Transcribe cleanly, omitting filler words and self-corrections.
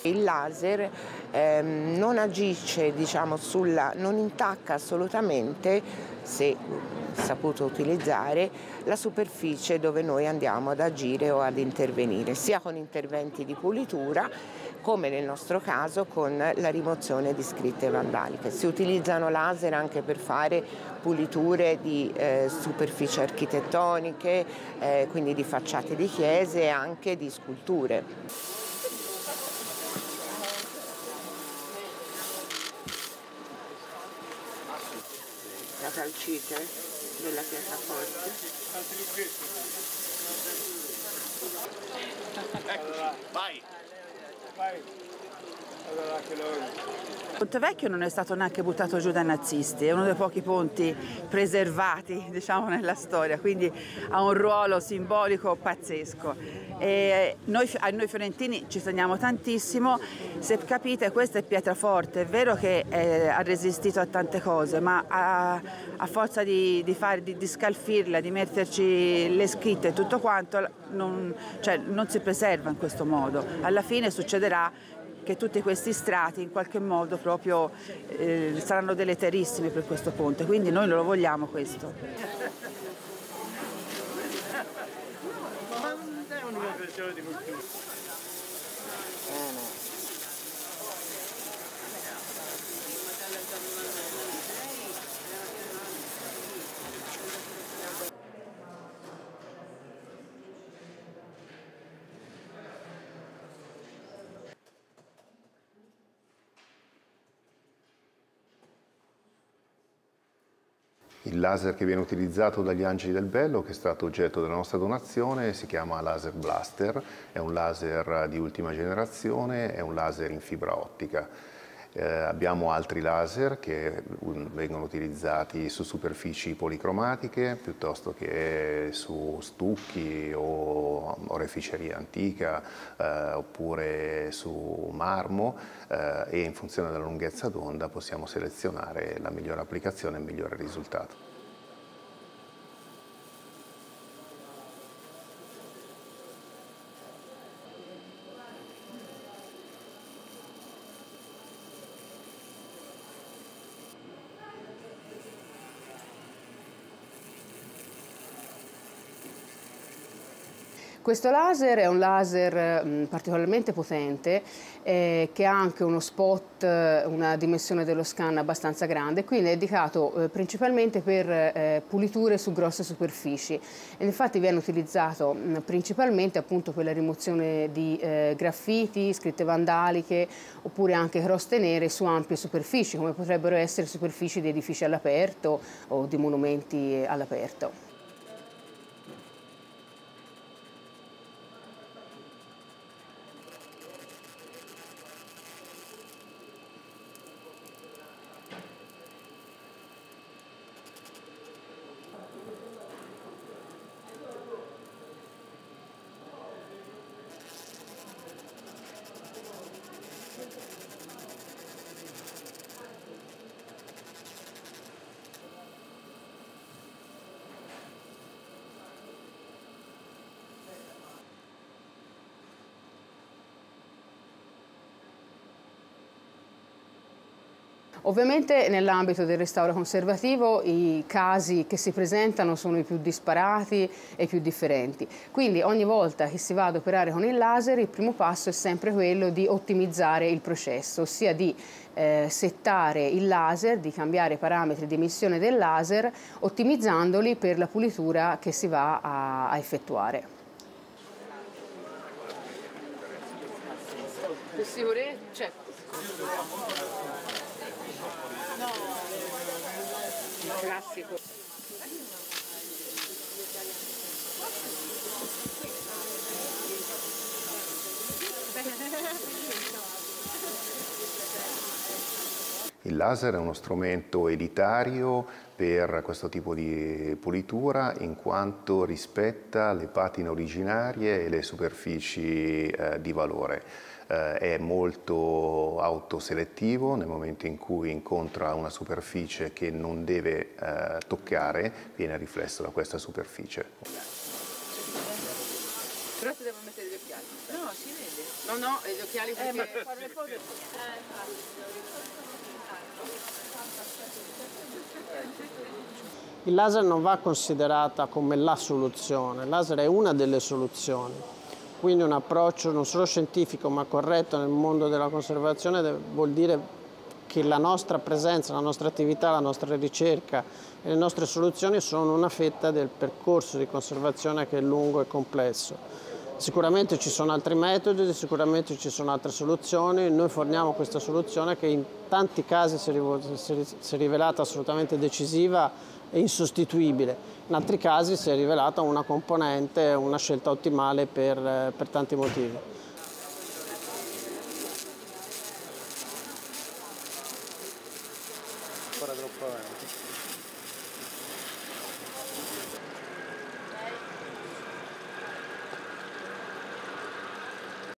Il laser non agisce, diciamo, non intacca assolutamente, se saputo utilizzare, la superficie dove noi andiamo ad agire o ad intervenire, sia con interventi di pulitura come nel nostro caso con la rimozione di scritte vandaliche. Si utilizzano laser anche per fare puliture di superfici architettoniche, quindi di facciate di chiese e anche di sculture. La calcite della piattaforte. Allora, vai! Allora, che Ponte Vecchio non è stato neanche buttato giù dai nazisti, è uno dei pochi ponti preservati, diciamo, nella storia, quindi ha un ruolo simbolico pazzesco. E noi fiorentini ci teniamo tantissimo. Se capite, questa è pietraforte, è vero che ha resistito a tante cose, ma a forza di scalfirla, di metterci le scritte e tutto quanto, non si preserva in questo modo. Alla fine succederà che tutti questi strati in qualche modo proprio saranno deleterissimi per questo ponte, quindi noi non lo vogliamo questo. Ma non è un'operazione di cultura. Il laser che viene utilizzato dagli Angeli del Bello, che è stato oggetto della nostra donazione, si chiama Laser Blaster, è un laser di ultima generazione, è un laser in fibra ottica. Abbiamo altri laser che vengono utilizzati su superfici policromatiche piuttosto che su stucchi o oreficeria antica oppure su marmo e in funzione della lunghezza d'onda possiamo selezionare la migliore applicazione e il migliore risultato. Questo laser è un laser particolarmente potente che ha anche uno spot, una dimensione dello scan abbastanza grande, quindi è dedicato principalmente per puliture su grosse superfici e infatti viene utilizzato principalmente appunto per la rimozione di graffiti, scritte vandaliche oppure anche croste nere su ampie superfici come potrebbero essere superfici di edifici all'aperto o di monumenti all'aperto. Ovviamente nell'ambito del restauro conservativo i casi che si presentano sono i più disparati e i più differenti, quindi ogni volta che si va ad operare con il laser il primo passo è sempre quello di ottimizzare il processo, ossia di settare il laser, di cambiare i parametri di emissione del laser ottimizzandoli per la pulitura che si va a effettuare. Classico. Il laser è uno strumento elitario per questo tipo di pulitura in quanto rispetta le patine originarie e le superfici di valore. È molto autoselettivo nel momento in cui incontra una superficie che non deve toccare, viene riflesso da questa superficie. Però ti devo mettere gli occhiali. No, si vede. No, gli occhiali perché fare le foto. Il laser non va considerata come la soluzione, il laser è una delle soluzioni. Quindi un approccio non solo scientifico ma corretto nel mondo della conservazione vuol dire che la nostra presenza, la nostra attività, la nostra ricerca e le nostre soluzioni sono una fetta del percorso di conservazione che è lungo e complesso. Sicuramente ci sono altri metodi, sicuramente ci sono altre soluzioni, noi forniamo questa soluzione che in tanti casi si è rivelata assolutamente decisiva e insostituibile, in altri casi si è rivelata una componente, una scelta ottimale per tanti motivi. Ancora troppo avanti.